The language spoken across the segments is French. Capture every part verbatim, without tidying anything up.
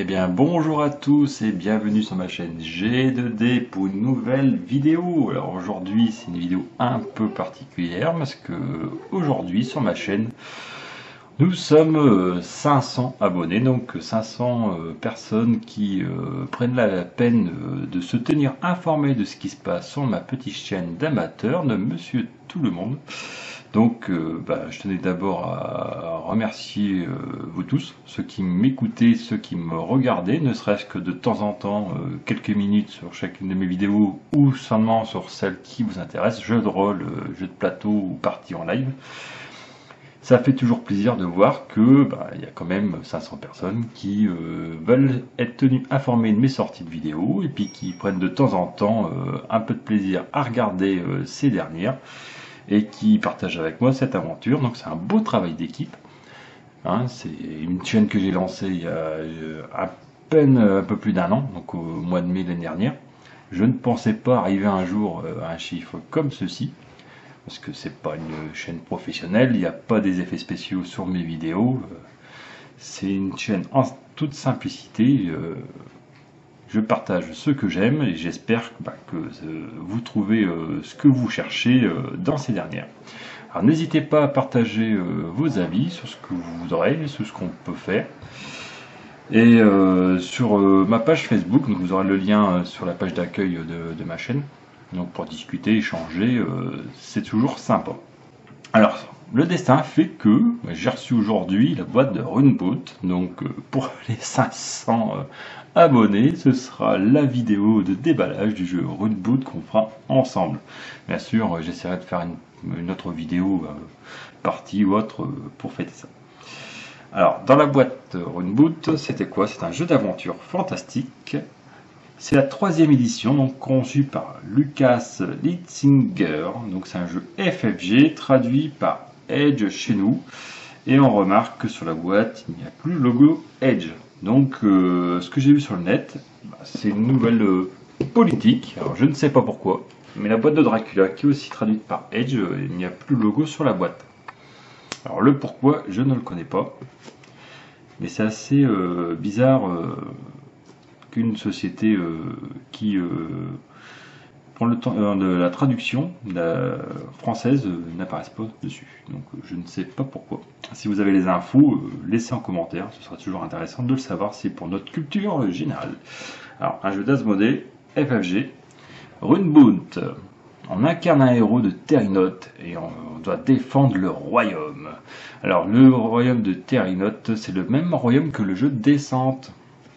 Eh bien bonjour à tous et bienvenue sur ma chaîne G deux D pour une nouvelle vidéo. Alors aujourd'hui c'est une vidéo un peu particulière parce que aujourd'hui sur ma chaîne nous sommes cinq cents abonnés, donc cinq cents personnes qui euh, prennent la peine de se tenir informés de ce qui se passe sur ma petite chaîne d'amateur de Monsieur Tout le Monde. Donc euh, bah, je tenais d'abord à remercier euh, vous tous, ceux qui m'écoutaient, ceux qui me regardaient, ne serait-ce que de temps en temps, euh, quelques minutes sur chacune de mes vidéos ou seulement sur celles qui vous intéressent, jeux de rôle, euh, jeux de plateau ou parties en live. Ça fait toujours plaisir de voir que bah, y a quand même cinq cents personnes qui euh, veulent être tenues informées de mes sorties de vidéos et puis qui prennent de temps en temps euh, un peu de plaisir à regarder euh, ces dernières et qui partagent avec moi cette aventure. Donc c'est un beau travail d'équipe. Hein, c'est une chaîne que j'ai lancée il y a euh, à peine un peu plus d'un an, donc au mois de mai l'année dernière. Je ne pensais pas arriver un jour à un chiffre comme ceci, parce que c'est pas une chaîne professionnelle, il n'y a pas des effets spéciaux sur mes vidéos. C'est une chaîne en toute simplicité. Euh, Je partage ce que j'aime et j'espère bah, que euh, vous trouvez euh, ce que vous cherchez euh, dans ces dernières. Alors n'hésitez pas à partager euh, vos avis sur ce que vous voudrez, sur ce qu'on peut faire. Et euh, sur euh, ma page Facebook, donc vous aurez le lien euh, sur la page d'accueil de, de ma chaîne. Donc pour discuter, échanger, euh, c'est toujours sympa. Alors, le destin fait que j'ai reçu aujourd'hui la boîte de Runeboot. Donc, euh, pour les cinq cents euh, abonnés, ce sera la vidéo de déballage du jeu Runeboot qu'on fera ensemble. Bien sûr, euh, j'essaierai de faire une, une autre vidéo, euh, partie ou autre, euh, pour fêter ça. Alors, dans la boîte Runeboot, c'était quoi? C'est un jeu d'aventure fantastique. C'est la troisième édition, donc conçue par Lucas Litzinger. Donc c'est un jeu F F G traduit par Edge chez nous. Et on remarque que sur la boîte, il n'y a plus le logo Edge. Donc euh, ce que j'ai vu sur le net, bah, c'est une nouvelle euh, politique. Alors je ne sais pas pourquoi, mais la boîte de Dracula, qui est aussi traduite par Edge, euh, il n'y a plus le logo sur la boîte. Alors le pourquoi, je ne le connais pas. Mais c'est assez euh, bizarre. Euh, qu'une société euh, qui euh, prend le temps euh, de la traduction la française euh, n'apparaisse pas dessus. Donc euh, je ne sais pas pourquoi. Si vous avez les infos, euh, laissez en commentaire, ce sera toujours intéressant de le savoir, c'est pour notre culture euh, générale. Alors un jeu d'Asmodée, F F G, Runeboot. On incarne un héros de Terrinote et on doit défendre le royaume. Alors le royaume de Terrinote, c'est le même royaume que le jeu Descente.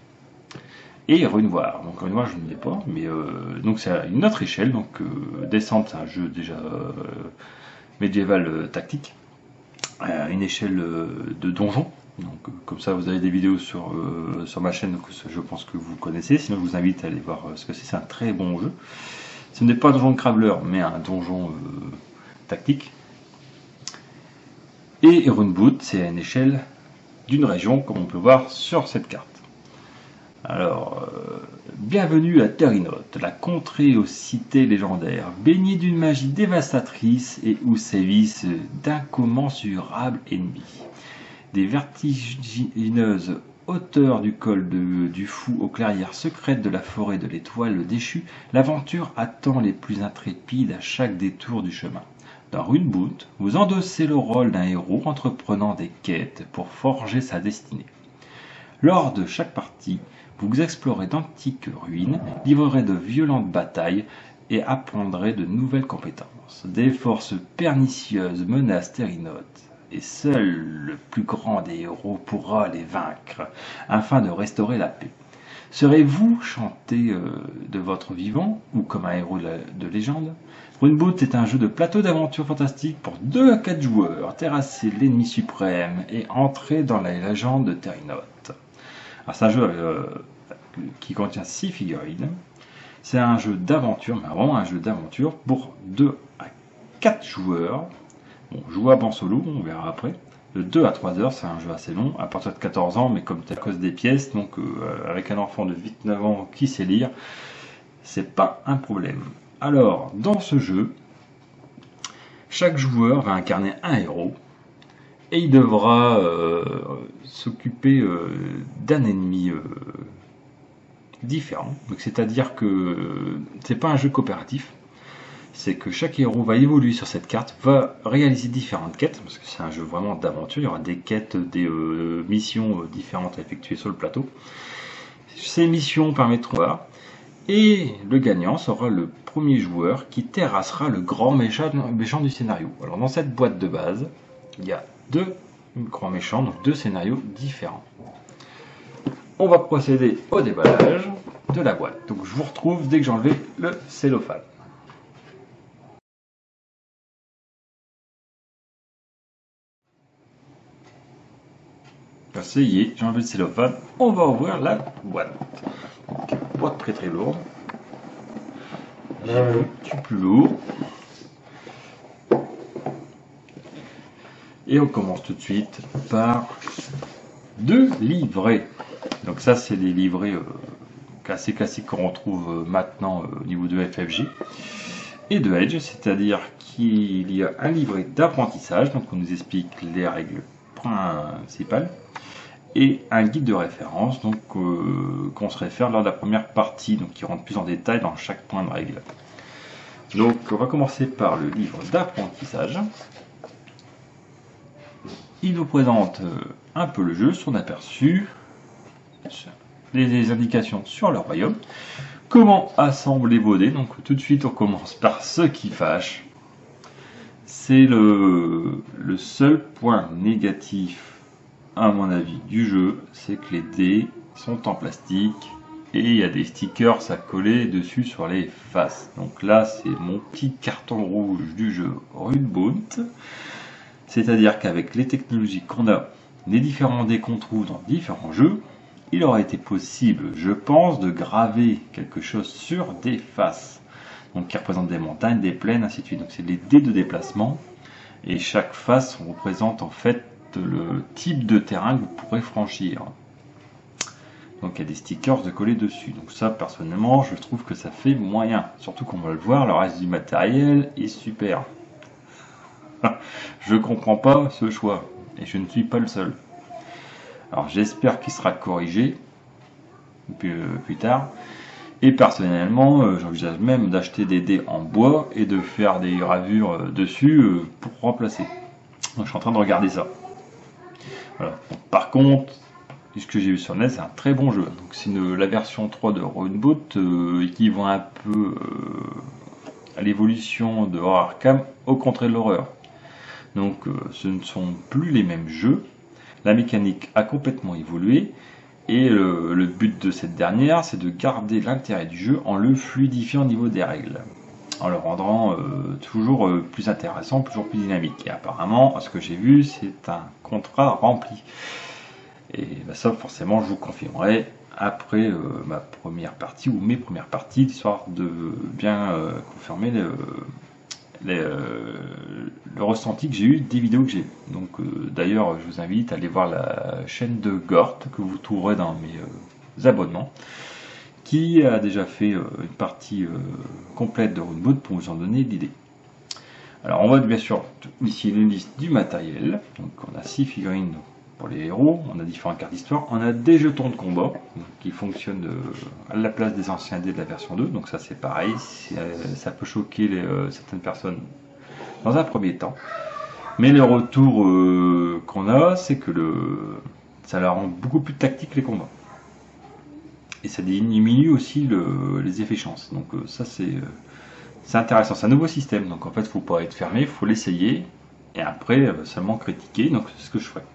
Et Runevoire. Donc Runevoire je ne l'ai pas, mais euh, donc c'est à une autre échelle. Donc euh, Descente c'est un jeu déjà euh, médiéval euh, tactique, à une échelle euh, de donjon. Donc euh, comme ça vous avez des vidéos sur euh, sur ma chaîne, donc je pense que vous connaissez. Sinon je vous invite à aller voir ce que c'est. C'est un très bon jeu. Ce n'est pas un donjon de Craveler, mais un donjon euh, tactique. Et Runeboot c'est à une échelle d'une région, comme on peut voir sur cette carte. Alors, euh, bienvenue à Terrinote, la contrée aux cités légendaires, baignée d'une magie dévastatrice et où sévissent d'incommensurables ennemis. Des vertigineuses hauteurs du col de, du Fou aux clairières secrètes de la forêt de l'étoile déchue, l'aventure attend les plus intrépides à chaque détour du chemin. Dans Runeboot, vous endossez le rôle d'un héros entreprenant des quêtes pour forger sa destinée. Lors de chaque partie, vous explorez d'antiques ruines, livrerez de violentes batailles et apprendrez de nouvelles compétences. Des forces pernicieuses menacent Terrinote, et seul le plus grand des héros pourra les vaincre, afin de restaurer la paix. Serez-vous chanté euh, de votre vivant, ou comme un héros de, la, de légende? Runeboot est un jeu de plateau d'aventure fantastique pour deux à quatre joueurs, terrasser l'ennemi suprême et entrer dans la légende de Terrinote. C'est un jeu euh, qui contient six figurines. C'est un jeu d'aventure, mais vraiment un jeu d'aventure pour deux à quatre joueurs. Bon, jouable en solo, on verra après. De deux à trois heures, c'est un jeu assez long, à partir de quatorze ans, mais comme c'est à cause des pièces, donc euh, avec un enfant de huit neuf ans qui sait lire, c'est pas un problème. Alors, dans ce jeu, chaque joueur va incarner un héros. Et il devra euh, s'occuper euh, d'un ennemi euh, différent. Donc c'est-à-dire que euh, c'est pas un jeu coopératif, c'est que chaque héros va évoluer sur cette carte, va réaliser différentes quêtes, parce que c'est un jeu vraiment d'aventure, il y aura des quêtes, des euh, missions euh, différentes à effectuer sur le plateau. Ces missions permettront, et le gagnant sera le premier joueur qui terrassera le grand méchant, méchant du scénario. Alors dans cette boîte de base, il y a deux grands méchants, donc deux scénarios différents. On va procéder au déballage de la boîte. Donc je vous retrouve dès que j'ai enlevé le cellophane. Ça y est, j'ai enlevé le cellophane. On va ouvrir la boîte. Donc, boîte très très lourde. Un petit plus lourd. Et on commence tout de suite par deux livrets. Donc ça c'est des livrets euh, assez classiques qu'on retrouve euh, maintenant euh, au niveau de F F J et de Edge, c'est-à-dire qu'il y a un livret d'apprentissage, donc on nous explique les règles principales, et un guide de référence, donc euh, qu'on se réfère lors de la première partie, donc qui rentre plus en détail dans chaque point de règle. Donc on va commencer par le livre d'apprentissage. Il nous présente un peu le jeu, son aperçu, les indications sur le royaume, comment assembler vos dés. Donc tout de suite on commence par ce qui fâche. C'est le, le seul point négatif à mon avis du jeu, c'est que les dés sont en plastique et il y a des stickers à coller dessus sur les faces. Donc là c'est mon petit carton rouge du jeu Runeboot. C'est-à-dire qu'avec les technologies qu'on a, les différents dés qu'on trouve dans différents jeux, il aurait été possible, je pense, de graver quelque chose sur des faces. Donc qui représentent des montagnes, des plaines, ainsi de suite. Donc c'est les dés de déplacement. Et chaque face représente en fait le type de terrain que vous pourrez franchir. Donc il y a des stickers de coller dessus. Donc ça, personnellement, je trouve que ça fait moyen. Surtout qu'on va le voir, le reste du matériel est super. Je comprends pas ce choix, et je ne suis pas le seul. Alors j'espère qu'il sera corrigé plus, euh, plus tard. Et personnellement, euh, j'envisage même d'acheter des dés en bois et de faire des gravures euh, dessus euh, pour remplacer. Donc je suis en train de regarder ça. Voilà. Donc, par contre, ce que j'ai vu sur N E S, c'est un très bon jeu. Donc c'est la version trois de Runeboot euh, équivaut un peu euh, à l'évolution de Horror Arkham au contraire de l'horreur. Donc euh, ce ne sont plus les mêmes jeux, la mécanique a complètement évolué, et euh, le but de cette dernière, c'est de garder l'intérêt du jeu en le fluidifiant au niveau des règles, en le rendant euh, toujours euh, plus intéressant, toujours plus dynamique. Et apparemment, ce que j'ai vu, c'est un contrat rempli. Et bah, ça, forcément, je vous confirmerai après euh, ma première partie, ou mes premières parties, histoire de bien euh, confirmer le... Les, euh, le ressenti que j'ai eu des vidéos que j'ai vues. Donc euh, d'ailleurs je vous invite à aller voir la chaîne de Gort que vous trouverez dans mes euh, abonnements, qui a déjà fait euh, une partie euh, complète de Runeboot pour vous en donner l'idée. Alors on voit bien sûr ici une liste du matériel. Donc on a six figurines pour les héros, on a différentes cartes d'histoire, on a des jetons de combat donc, qui fonctionnent euh, à la place des anciens dés de la version deux, donc ça c'est pareil, euh, ça peut choquer les, euh, certaines personnes dans un premier temps, mais le retour euh, qu'on a, c'est que le, ça leur rend beaucoup plus tactique les combats, et ça diminue aussi le, les effets chance, donc euh, ça c'est euh, c'est intéressant, c'est un nouveau système, donc en fait il ne faut pas être fermé, il faut l'essayer, et après euh, seulement critiquer, donc c'est ce que je ferai.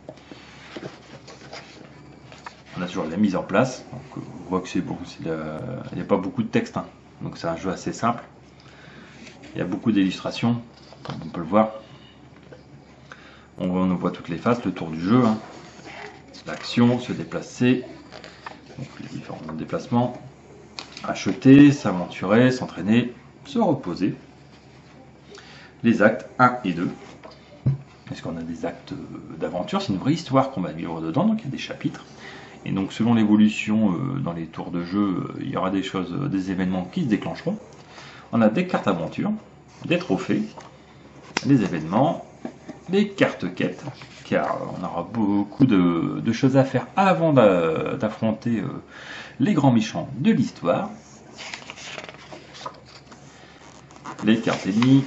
On a toujours la mise en place, donc on voit que c'est bon, il n'y a pas beaucoup de texte, hein. Donc c'est un jeu assez simple. Il y a beaucoup d'illustrations, comme on peut le voir. On voit, on voit toutes les phases, le tour du jeu, hein. L'action, se déplacer, donc les différents déplacements, acheter, s'aventurer, s'entraîner, se reposer. Les actes un et deux. Est-ce qu'on a des actes d'aventure? C'est une vraie histoire qu'on va vivre dedans, donc il y a des chapitres. Et donc selon l'évolution euh, dans les tours de jeu, euh, il y aura des choses, euh, des événements qui se déclencheront. On a des cartes aventure, des trophées, des événements, les cartes quêtes, car on aura beaucoup de, de choses à faire avant d'affronter euh, les grands méchants de l'histoire. Les cartes ennemies,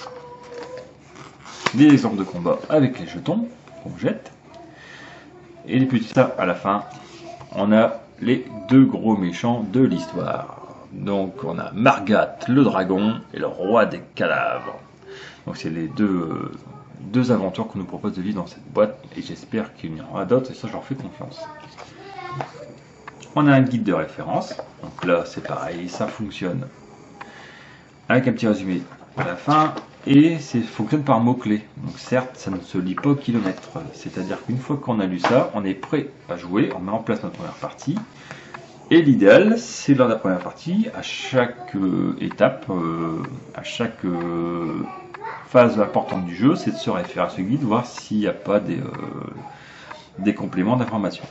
des exemples de combat avec les jetons qu'on jette, et les petits ça à la fin, on a les deux gros méchants de l'histoire. Donc on a Margat le dragon et le roi des cadavres. Donc c'est les deux, euh, deux aventures qu'on nous propose de vivre dans cette boîte, et j'espère qu'il y en aura d'autres, et ça je leur fais confiance. On a un guide de référence, donc là c'est pareil, ça fonctionne avec un petit résumé à la fin, et ça fonctionne par mots-clés. Donc certes, ça ne se lit pas au kilomètre, c'est-à-dire qu'une fois qu'on a lu ça, on est prêt à jouer, on met en place notre première partie, et l'idéal, c'est lors de la première partie, à chaque euh, étape, euh, à chaque euh, phase importante du jeu, c'est de se référer à ce guide, voir s'il n'y a pas des, euh, des compléments d'information.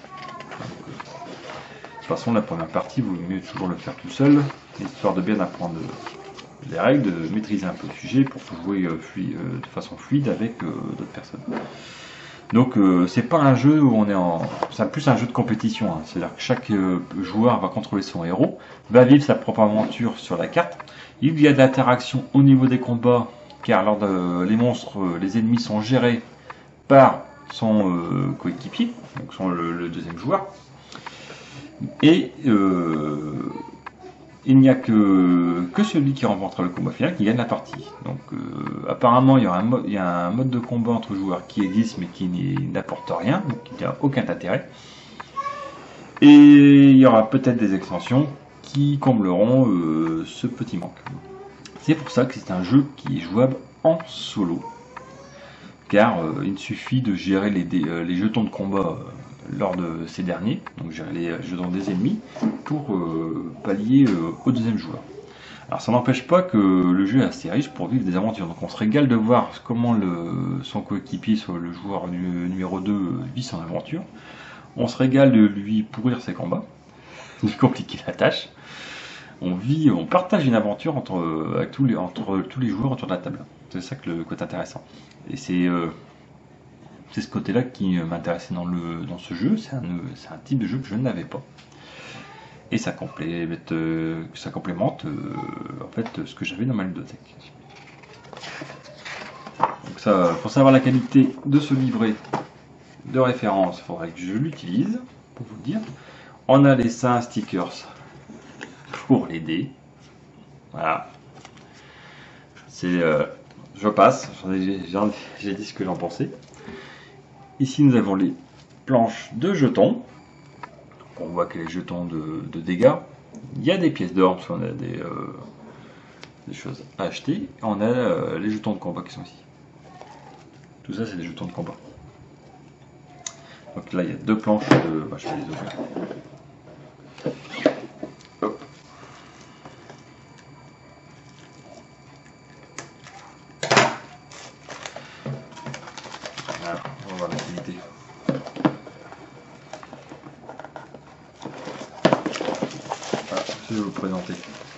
De toute façon, la première partie, vous mieux toujours le faire tout seul, histoire de bien apprendre les règles, de maîtriser un peu le sujet pour jouer euh, fluide, euh, de façon fluide avec euh, d'autres personnes. Donc euh, c'est pas un jeu où on est en... c'est plus un jeu de compétition, hein. C'est-à-dire que chaque euh, joueur va contrôler son héros, va vivre sa propre aventure sur la carte. Il y a de l'interaction au niveau des combats, car lors de, les monstres, euh, les ennemis sont gérés par son euh, coéquipier, donc son, le, le deuxième joueur. Et euh, il n'y a que, que celui qui remportera le combat final qui gagne la partie. Donc euh, apparemment il y, aura un mode, il y a un mode de combat entre joueurs qui existe mais qui n'apporte rien, donc il n'y a aucun intérêt. Et il y aura peut-être des extensions qui combleront euh, ce petit manque. C'est pour ça que c'est un jeu qui est jouable en solo. Car euh, il suffit de gérer les, euh, les jetons de combat euh, lors de ces derniers, donc gérer les jetons des ennemis, pour euh, pallier euh, au deuxième joueur. Alors ça n'empêche pas que le jeu est assez riche pour vivre des aventures, donc on se régale de voir comment le, son coéquipier, soit le joueur du, numéro deux, vit son aventure. On se régale de lui pourrir ses combats, de compliquer la tâche. On vit, on partage une aventure entre, avec tous les, entre tous les joueurs autour de la table. C'est ça que le côté intéressant. Et c'est euh, c'est ce côté-là qui m'intéressait dans, le, dans ce jeu. C'est un, un type de jeu que je n'avais pas. Et ça complémente, euh, ça complémente euh, en fait ce que j'avais dans ma ludothèque. Donc ça, pour savoir la qualité de ce livret de référence, il faudrait que je l'utilise pour vous le dire. On a les cinq stickers pour les dés. Voilà. C'est, euh, je passe. J'ai dit ce que j'en pensais. Ici, nous avons les planches de jetons. On voit que les jetons de, de dégâts. Il y a des pièces d'or parce qu'on a des, euh, des choses à acheter. On a euh, les jetons de combat qui sont ici. Tout ça, c'est des jetons de combat. Donc là, il y a deux planches de. Bah, je vais les ouvrir. Hop. Voilà, on va voir la qualité. Voilà, je vais vous présenter.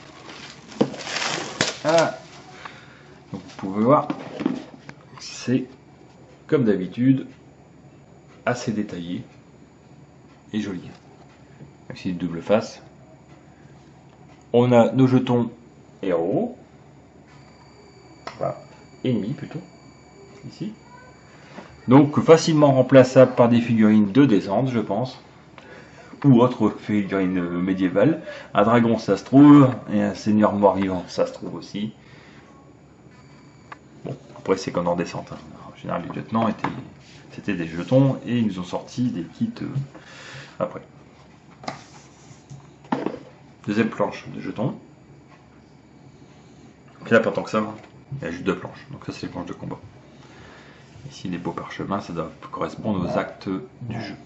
Ah. Donc vous pouvez voir, c'est comme d'habitude assez détaillé et joli. Ici une double face. On a nos jetons héros, enfin ennemis plutôt, ici. Donc facilement remplaçable par des figurines de descente, je pense, ou autres figurines médiévales. Un dragon, ça se trouve, et un seigneur mort-vivant, ça se trouve aussi. Bon, après c'est comme en descente. Hein. En général, les lieutenants étaient, c'était des jetons et ils nous ont sorti des kits euh, après. Deuxième planche de jetons. Puis là, pas tant que ça, il y a juste deux planches. Donc ça, c'est les planches de combat. Ici, les beaux parchemins, ça doit correspondre aux actes du jeu.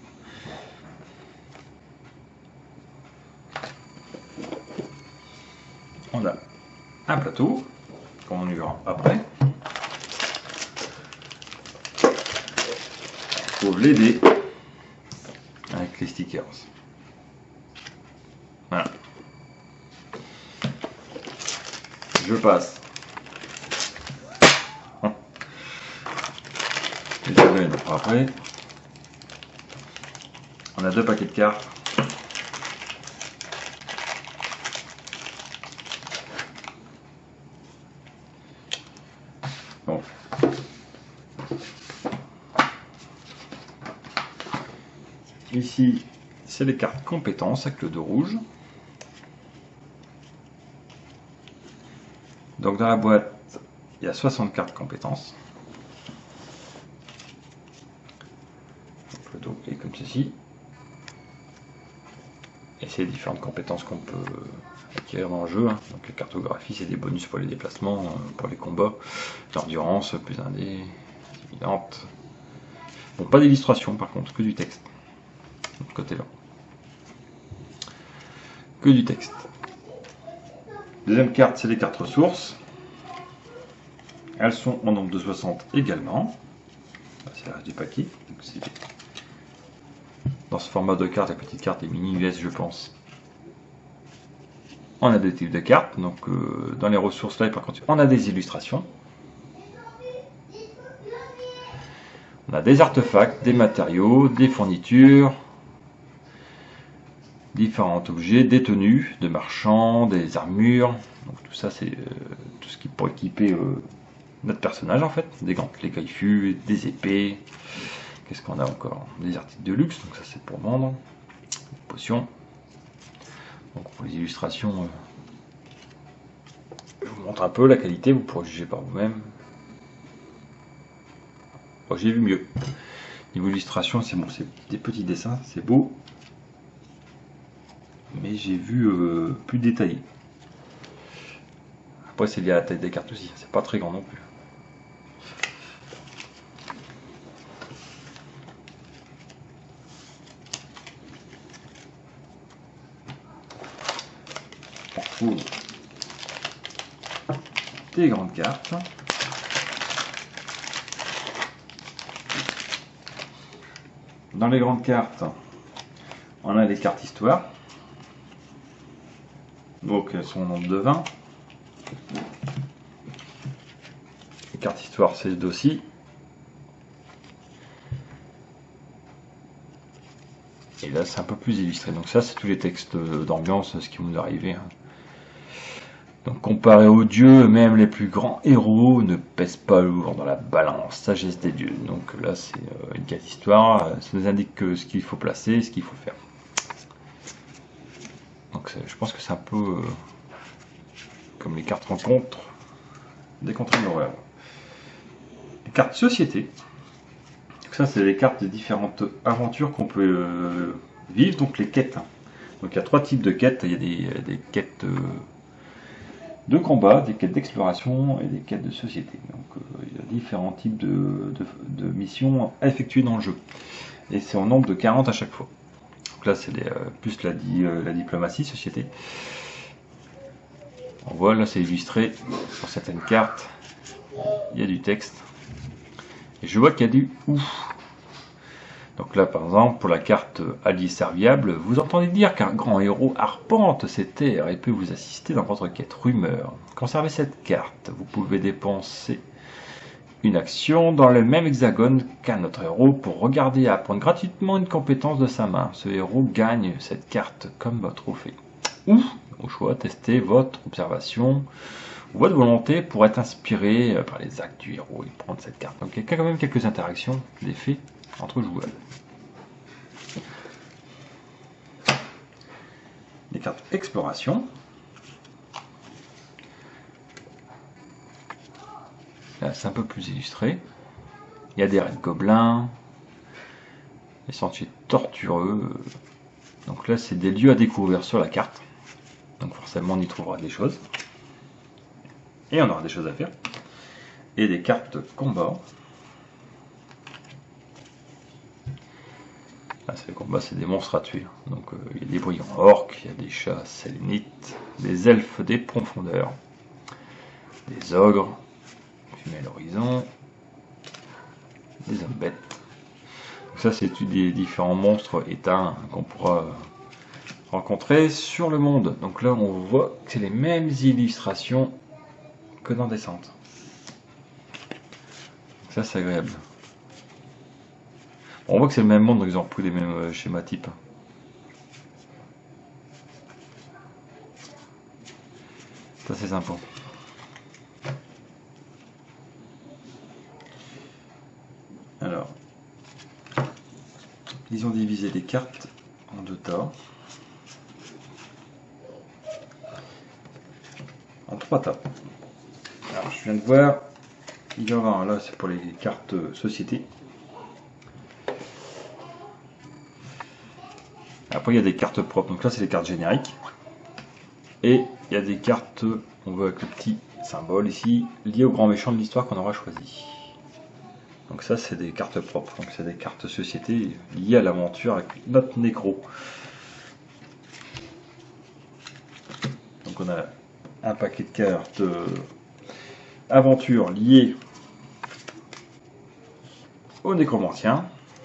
On a un plateau, comme on y verra après. On trouve les dés avec les stickers. Voilà. Je passe. montre après. On a deux paquets de cartes. Bon. Ici, c'est les cartes compétences avec le dos rouge. Donc dans la boîte, il y a soixante cartes compétences. Donc, le dos est comme ceci. Et c'est les différentes compétences qu'on peut acquérir dans le jeu. Donc la cartographie, c'est des bonus pour les déplacements, pour les combats, l'endurance, plus un dé, évidente. Bon, pas d'illustration par contre, que du texte. De ce côté-là. Que du texte. Deuxième carte, c'est les cartes ressources. Elles sont en nombre de soixante également. C'est le reste du paquet. Donc dans ce format de carte, la petite carte est mini U S, je pense. On a des types de cartes. Donc euh, dans les ressources là, par contre, on a des illustrations. On a des artefacts, des matériaux, des fournitures, différents objets, des tenues de marchands, des armures. Donc tout ça, c'est euh, tout ce qui pour équiper euh, notre personnage en fait. Des gantelets caillefus, des épées. Qu'est-ce qu'on a encore? Des articles de luxe, donc ça c'est pour vendre. Des potions. Donc pour les illustrations, euh, je vous montre un peu la qualité, vous pourrez juger par vous-même. Bon, j'ai vu mieux. Niveau illustration, c'est bon, c'est des petits dessins, c'est beau. Mais j'ai vu euh, plus détaillé. Après c'est lié à la taille des cartes aussi, c'est pas très grand non plus. On retrouve des grandes cartes. Dans les grandes cartes, on a les cartes histoire. Donc elles sont au nombre de vingt. Les cartes histoire, c'est ce dossier. Et là c'est un peu plus illustré. Donc ça c'est tous les textes d'ambiance, ce qui vont nous arriver. Donc comparé aux dieux, même les plus grands héros ne pèsent pas lourd dans la balance, sagesse des dieux. Donc là c'est une carte histoire, ça nous indique que ce qu'il faut placer, ce qu'il faut faire. Donc je pense que c'est un peu euh, comme les cartes rencontres des contrats d'horreur. Les cartes société. Donc ça c'est les cartes des différentes aventures qu'on peut euh, vivre, donc les quêtes. Donc il y a trois types de quêtes, il y a des, des quêtes euh, de combat, des quêtes d'exploration et des quêtes de société. Donc euh, il y a différents types de, de, de missions à effectuer dans le jeu. Et c'est en nombre de quarante à chaque fois. Donc là c'est euh, plus la, euh, la diplomatie, société. On voit là c'est illustré sur certaines cartes. Il y a du texte. Et je vois qu'il y a du ouf. Donc là par exemple pour la carte allié serviable, vous entendez dire qu'un grand héros arpente ces terres et peut vous assister dans votre quête rumeur. Conservez cette carte, vous pouvez dépenser une action dans le même hexagone qu'un autre héros pour regarder et apprendre gratuitement une compétence de sa main. Ce héros gagne cette carte comme votre trophée. Ou, au choix, testez votre observation ou votre volonté pour être inspiré par les actes du héros et prendre cette carte. Donc il y a quand même quelques interactions, des faits entre joueurs. Les cartes exploration. Là c'est un peu plus illustré. Il y a des raids gobelins, des sentiers tortueux. Donc là c'est des lieux à découvrir sur la carte. Donc forcément on y trouvera des choses. Et on aura des choses à faire. Et des cartes combat. Là c'est le combat, c'est des monstres à tuer. Donc euh, il y a des brillants orques, il y a des chats sélénites, des elfes des profondeurs, des ogres, fumée à l'horizon, des hommes bêtes. Donc ça c'est des différents monstres éteints qu'on pourra rencontrer sur le monde. Donc là on voit que c'est les mêmes illustrations que dans Descente. Ça c'est agréable. On voit que c'est le même monde, donc ils ont repris les mêmes euh, schémas types. Ça c'est sympa. Alors, ils ont divisé les cartes en deux tas. En trois tas. Alors, je viens de voir, il y en a un là, c'est pour les cartes société. Après, il y a des cartes propres. Donc là, c'est les cartes génériques. Et il y a des cartes, on voit avec le petit symbole ici, liées au grand méchant de l'histoire qu'on aura choisi. Donc ça, c'est des cartes propres. Donc c'est des cartes société liées à l'aventure avec notre nécro. Donc on a un paquet de cartes euh, aventure liées au nécromancien.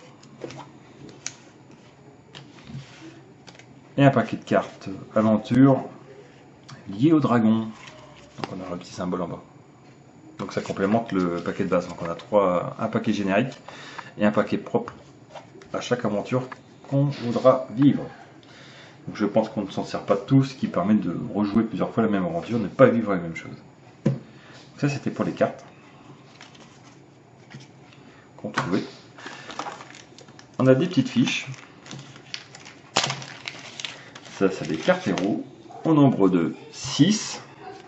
Et un paquet de cartes aventure liées au dragon. Donc on a un petit symbole en bas. Donc ça complémente le paquet de base. Donc on a trois, un paquet générique et un paquet propre à chaque aventure qu'on voudra vivre. Donc je pense qu'on ne s'en sert pas tous, ce qui permet de rejouer plusieurs fois la même aventure, ne pas vivre la même chose. Donc ça c'était pour les cartes qu'on trouvait. On a des petites fiches. Ça c'est des cartes héros au nombre de six.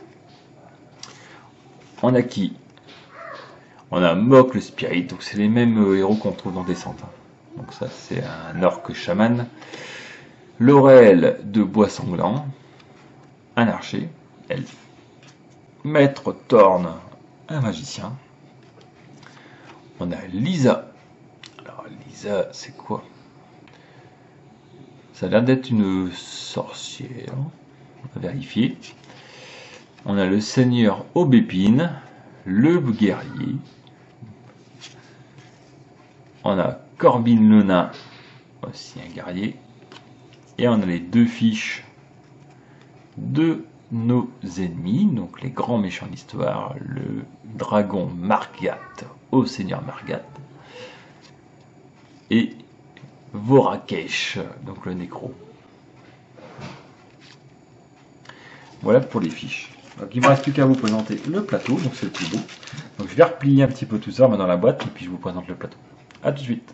On a qui? On a Mok le Spirit, donc c'est les mêmes héros qu'on trouve dans Descente. Donc ça c'est un orc chaman. Laurel de Bois Sanglant, un archer, elfe. Maître Thorn, un magicien. On a Lisa. Alors Lisa, c'est quoi? Ça a l'air d'être une sorcière. On va vérifier. On a le seigneur Aubépine, le guerrier. On a Corbin le nain, aussi un guerrier. Et on a les deux fiches de nos ennemis, donc les grands méchants d'histoire, le dragon Margat au seigneur Margat. Et Vorakesh, donc le nécro. Voilà pour les fiches. Donc il ne me reste plus qu'à vous présenter le plateau, donc c'est le plus beau. Donc je vais replier un petit peu tout ça dans la boîte et puis je vous présente le plateau. A tout de suite.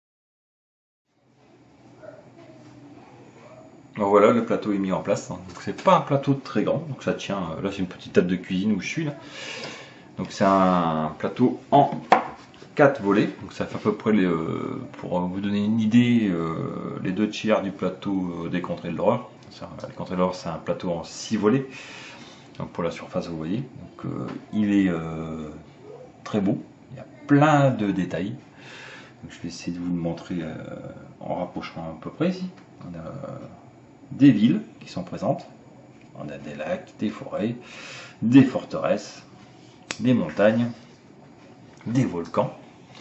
Donc voilà, le plateau est mis en place. Donc c'est pas un plateau très grand, donc ça tient. Là c'est une petite table de cuisine où je suis là. Donc c'est un plateau en quatre volets. Donc ça fait à peu près les, euh, pour vous donner une idée, euh, les deux tiers du plateau euh, des contrées de l'horreur. Les contrées de l'horreur c'est un plateau en six volets. Donc pour la surface vous voyez. Donc euh, il est euh, très beau. Il y a plein de détails. Donc, je vais essayer de vous le montrer euh, en rapprochant à peu près ici. On a euh, des villes qui sont présentes. On a des lacs, des forêts, des forteresses, des montagnes, des volcans.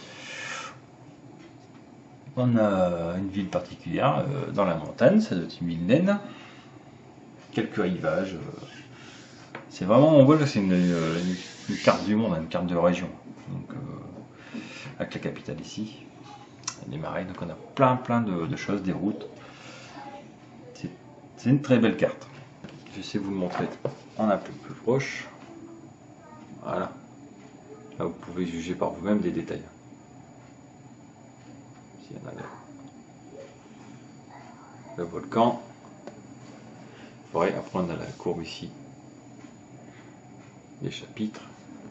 On a une ville particulière euh, dans la montagne, ça doit être une ville naine. Quelques rivages. Euh, c'est vraiment, on voit que c'est une, une, une carte du monde, une carte de région. Donc, euh, avec la capitale ici. Des marais, donc on a plein plein de, de choses, des routes. C'est une très belle carte. Je vais essayer de vous le montrer en un peu plus proche. Voilà. Là vous pouvez juger par vous-même des détails. S'il y en a là. Le volcan. Ouais, après on a la courbe ici. Les chapitres.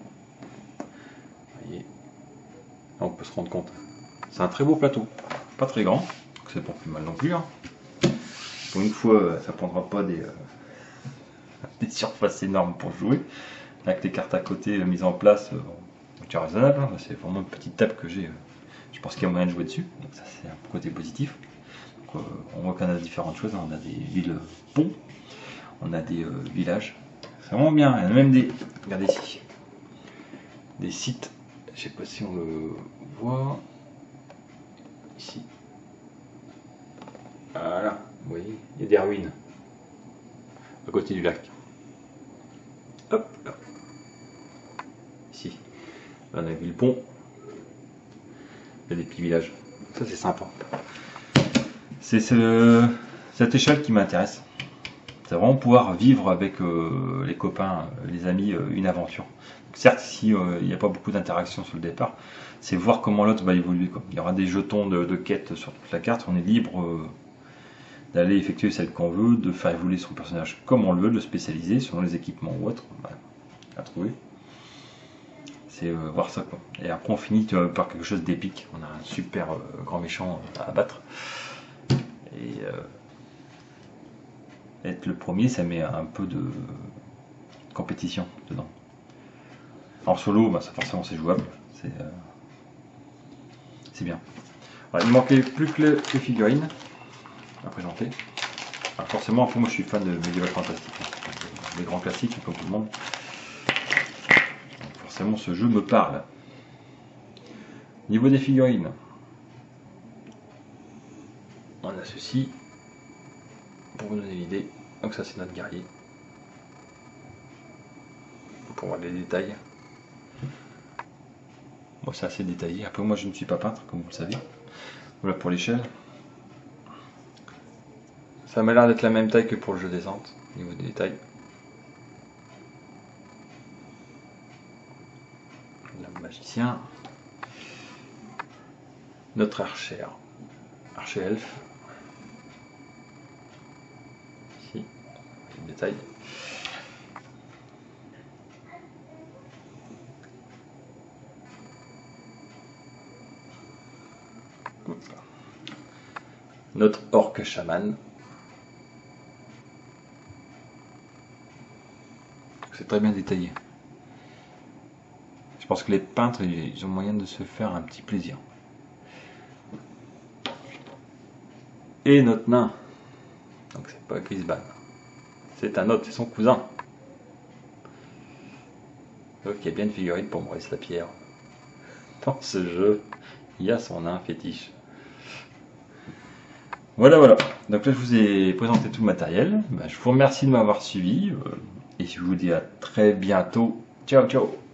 Vous voyez. Là, on peut se rendre compte. C'est un très beau plateau. Pas très grand. C'est pas plus mal non plus. Hein. Pour une fois, ça prendra pas des, euh, des surfaces énormes pour jouer. Avec les cartes à côté euh, mises en place, euh, c'est raisonnable. Hein. C'est vraiment une petite table que j'ai. Euh, je pense qu'il y a moyen de jouer dessus. Donc ça c'est un côté positif. Donc, euh, on voit qu'on a différentes choses. Hein. On a des villes ponts, on a des euh, villages. C'est vraiment bien. Il y en a même des. Regardez ici. Des sites. Je sais pas si on le voit. Ici. Voilà. Vous voyez, il y a des ruines à côté du lac. Hop là. Ici. Là, on a vu le pont. Il y a des petits villages. Ça c'est sympa. C'est ce, cette échelle qui m'intéresse. C'est vraiment pouvoir vivre avec euh, les copains, les amis, euh, une aventure. Certes, si euh, il n'y a pas beaucoup d'interaction sur le départ, c'est voir comment l'autre va évoluer, quoi. Il y aura des jetons de, de quête sur toute la carte, on est libre euh, d'aller effectuer celle qu'on veut, de faire évoluer son personnage comme on le veut, de le spécialiser selon les équipements ou autres bah, à trouver. C'est euh, voir ça, quoi. Et après on finit euh, par quelque chose d'épique, on a un super euh, grand méchant à abattre. Et euh, être le premier, ça met un peu de compétition dedans. En solo, bah, ça, forcément c'est jouable, c'est euh, bien. Voilà, il ne manquait plus que les, les figurines à présenter. Alors forcément, après, moi je suis fan de Medieval Fantastic, hein. Les grands classiques comme tout le monde. Donc, forcément, ce jeu me parle. Niveau des figurines, on a ceci pour vous donner l'idée. Donc ça c'est notre guerrier. Pour voir les détails. Bon, c'est assez détaillé. Après moi je ne suis pas peintre comme vous le savez. Voilà pour l'échelle. Ça m'a l'air d'être la même taille que pour le jeu descente, au niveau des détails. Le magicien. Notre archer. Archer elfe. Ici, le détail. Notre orque chaman. C'est très bien détaillé. Je pense que les peintres, ils ont moyen de se faire un petit plaisir. Et notre nain. Donc c'est pas Grisban. C'est un autre, c'est son cousin. Donc il y a bien une figurine pour Maurice Lapierre. Dans ce jeu, il y a son nain fétiche. Voilà, voilà. Donc là, je vous ai présenté tout le matériel. Ben, je vous remercie de m'avoir suivi. Et je vous dis à très bientôt. Ciao, ciao.